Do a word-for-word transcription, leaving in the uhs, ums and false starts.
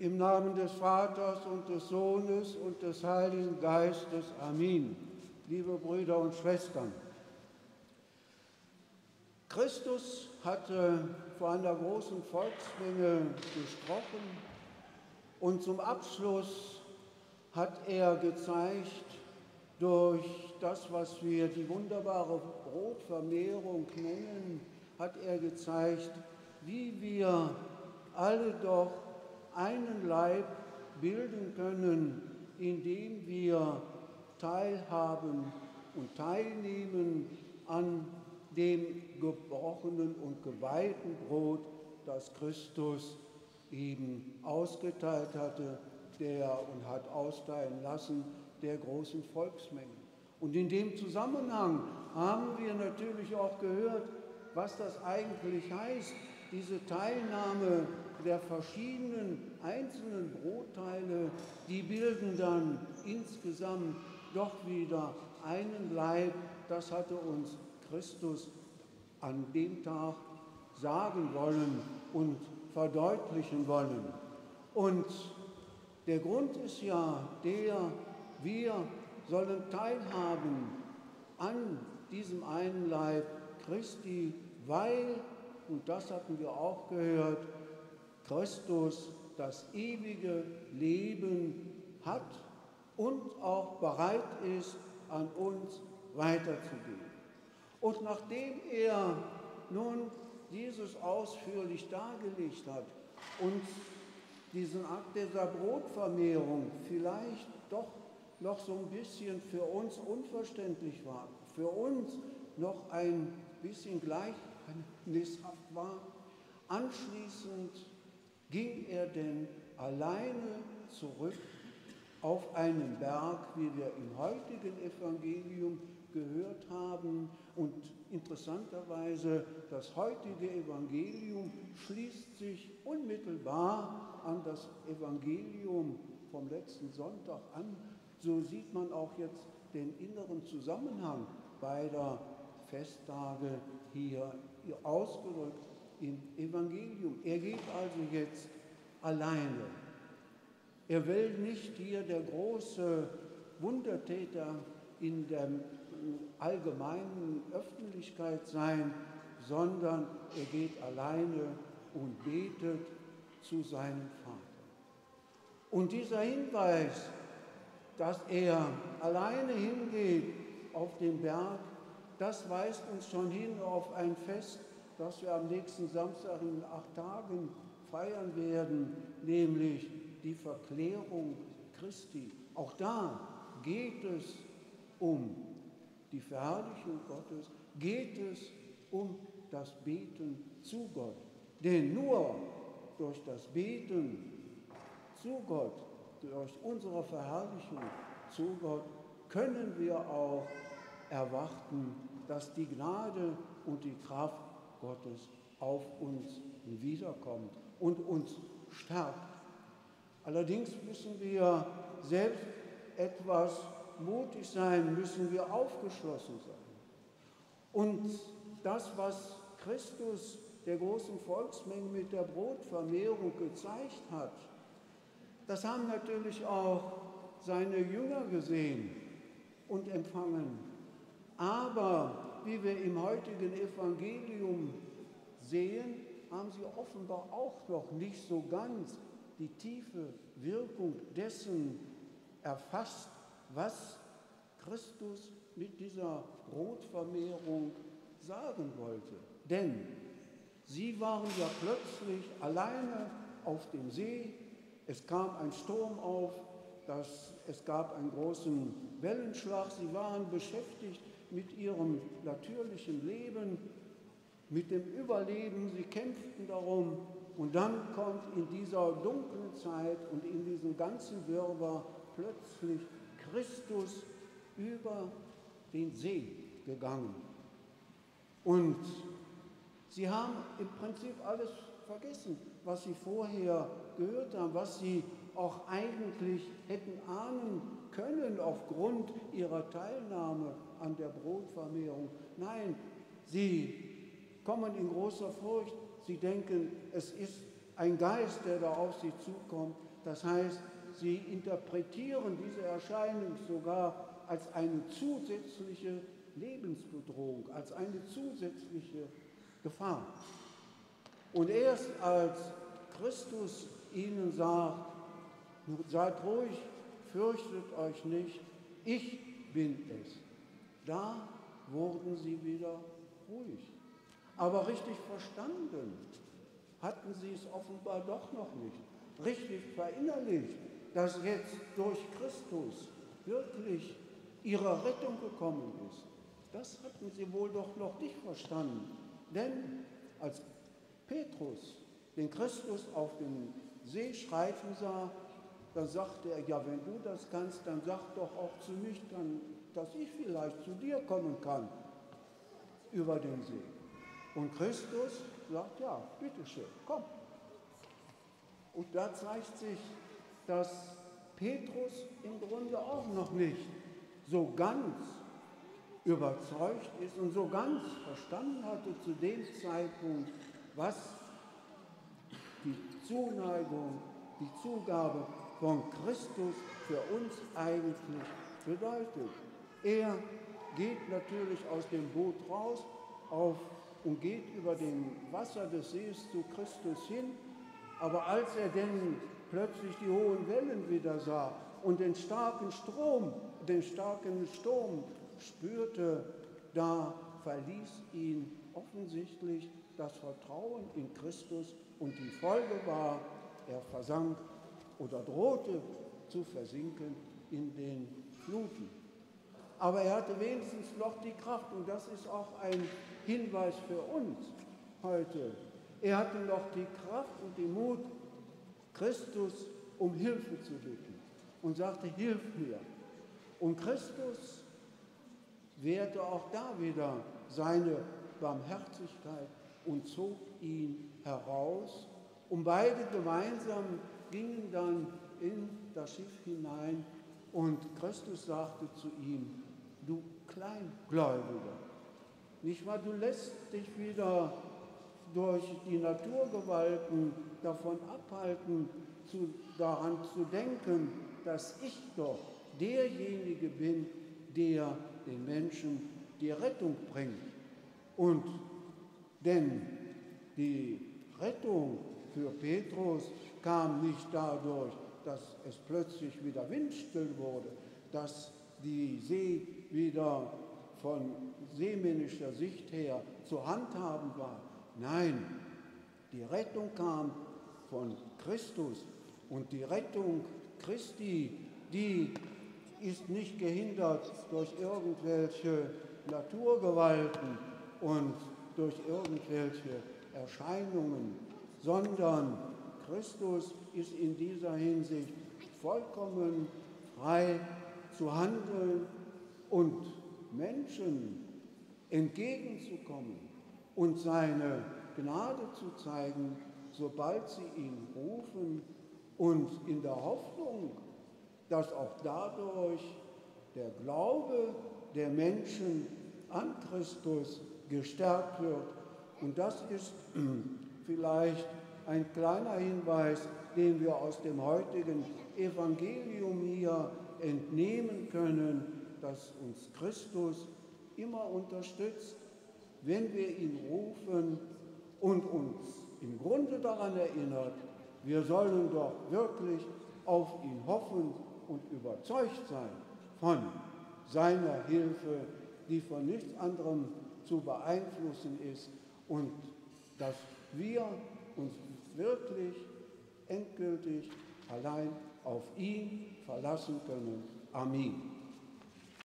Im Namen des Vaters und des Sohnes und des Heiligen Geistes. Amen. Liebe Brüder und Schwestern, Christus hatte vor einer großen Volksmenge gesprochen und zum Abschluss hat er gezeigt, durch das, was wir die wunderbare Brotvermehrung nennen, hat er gezeigt, wie wir alle doch einen Leib bilden können, indem wir teilhaben und teilnehmen an dem gebrochenen und geweihten Brot, das Christus eben ausgeteilt hatte, der und hat austeilen lassen der großen Volksmenge. Und in dem Zusammenhang haben wir natürlich auch gehört, was das eigentlich heißt, diese Teilnahme der verschiedenen einzelnen Brotteile, die bilden dann insgesamt doch wieder einen Leib. Das hatte uns Christus an dem Tag sagen wollen und verdeutlichen wollen. Und der Grund ist ja der, wir sollen teilhaben an diesem einen Leib Christi, weil, und das hatten wir auch gehört, Christus das ewige Leben hat und auch bereit ist, an uns weiterzugeben. Und nachdem er nun dieses ausführlich dargelegt hat und diesen Akt dieser Brotvermehrung vielleicht doch noch so ein bisschen für uns unverständlich war, für uns noch ein bisschen gleichnishaft war, anschließend ging er denn alleine zurück auf einen Berg, wie wir im heutigen Evangelium gehört haben. Und interessanterweise, das heutige Evangelium schließt sich unmittelbar an das Evangelium vom letzten Sonntag an. So sieht man auch jetzt den inneren Zusammenhang beider Festtage hier ausgedrückt im Evangelium. Er geht also jetzt alleine. Er will nicht hier der große Wundertäter in der allgemeinen Öffentlichkeit sein, sondern er geht alleine und betet zu seinem Vater. Und dieser Hinweis, dass er alleine hingeht auf den Berg, das weist uns schon hin auf ein Fest, das wir am nächsten Samstag in acht Tagen feiern werden, nämlich die Verklärung Christi. Auch da geht es um die Verherrlichung Gottes, geht es um das Beten zu Gott. Denn nur durch das Beten zu Gott, durch unsere Verherrlichung zu Gott, können wir auch erwarten, dass die Gnade und die Kraft Gottes auf uns wiederkommt und uns stärkt. Allerdings müssen wir selbst etwas mutig sein, müssen wir aufgeschlossen sein. Und das, was Christus der großen Volksmenge mit der Brotvermehrung gezeigt hat, das haben natürlich auch seine Jünger gesehen und empfangen. Aber wie wir im heutigen Evangelium sehen, haben sie offenbar auch noch nicht so ganz die tiefe Wirkung dessen erfasst, was Christus mit dieser Brotvermehrung sagen wollte. Denn sie waren ja plötzlich alleine auf dem See, es kam ein Sturm auf, das, es gab einen großen Wellenschlag, sie waren beschäftigt mit ihrem natürlichen Leben, mit dem Überleben, sie kämpften darum. Und dann kommt in dieser dunklen Zeit und in diesem ganzen Wirrwarr plötzlich Christus über den See gegangen. Und sie haben im Prinzip alles vergessen, was sie vorher gehört haben, was sie auch eigentlich hätten ahnen können aufgrund ihrer Teilnahme an der Brotvermehrung. Nein, sie kommen in großer Furcht, sie denken, es ist ein Geist, der da auf sie zukommt. Das heißt, sie interpretieren diese Erscheinung sogar als eine zusätzliche Lebensbedrohung, als eine zusätzliche Gefahr. Und erst als Christus ihnen sagt, seid ruhig, fürchtet euch nicht, ich bin es, da wurden sie wieder ruhig. Aber richtig verstanden hatten sie es offenbar doch noch nicht. Richtig verinnerlicht, dass jetzt durch Christus wirklich ihre Rettung gekommen ist. Das hatten sie wohl doch noch nicht verstanden. Denn als Petrus den Christus auf dem See schreiten sah, dann sagte er, ja, wenn du das kannst, dann sag doch auch zu mich, dann, dass ich vielleicht zu dir kommen kann über den See. Und Christus sagt, ja, bitteschön, komm. Und da zeigt sich, dass Petrus im Grunde auch noch nicht so ganz überzeugt ist und so ganz verstanden hatte zu dem Zeitpunkt, was die Zuneigung, die Zugabe von Christus für uns eigentlich bedeutet. Er geht natürlich aus dem Boot raus auf, und geht über dem Wasser des Sees zu Christus hin, aber als er denn plötzlich die hohen Wellen wieder sah und den starken Strom, den starken Sturm spürte, da verließ ihn offensichtlich das Vertrauen in Christus und die Folge war, er versank oder drohte zu versinken in den Fluten. Aber er hatte wenigstens noch die Kraft, und das ist auch ein Hinweis für uns heute. Er hatte noch die Kraft und den Mut, Christus um Hilfe zu bitten und sagte, hilf mir. Und Christus wehrte auch da wieder seine Barmherzigkeit und zog ihn heraus. Und beide gemeinsam gingen dann in das Schiff hinein und Christus sagte zu ihm, du Kleingläubiger, nicht wahr, du lässt dich wieder durch die Naturgewalten davon abhalten, zu, daran zu denken, dass ich doch derjenige bin, der den Menschen die Rettung bringt. Und denn die Rettung für Petrus kam nicht dadurch, dass es plötzlich wieder windstill wurde, dass die See wieder von seemännischer Sicht her zu handhaben war. Nein, die Rettung kam von Christus und die Rettung Christi, die ist nicht gehindert durch irgendwelche Naturgewalten und durch irgendwelche Erscheinungen, sondern Christus ist in dieser Hinsicht vollkommen frei zu handeln und Menschen entgegenzukommen und seine Gnade zu zeigen, sobald sie ihn rufen und in der Hoffnung, dass auch dadurch der Glaube der Menschen an Christus gestärkt wird. Und das ist vielleicht ein kleiner Hinweis, den wir aus dem heutigen Evangelium hier entnehmen können, dass uns Christus immer unterstützt, wenn wir ihn rufen und uns im Grunde daran erinnert, wir sollen doch wirklich auf ihn hoffen und überzeugt sein von seiner Hilfe, die von nichts anderem zu beeinflussen ist, und dass wir uns wirklich endgültig allein auf ihn verlassen können. Amen.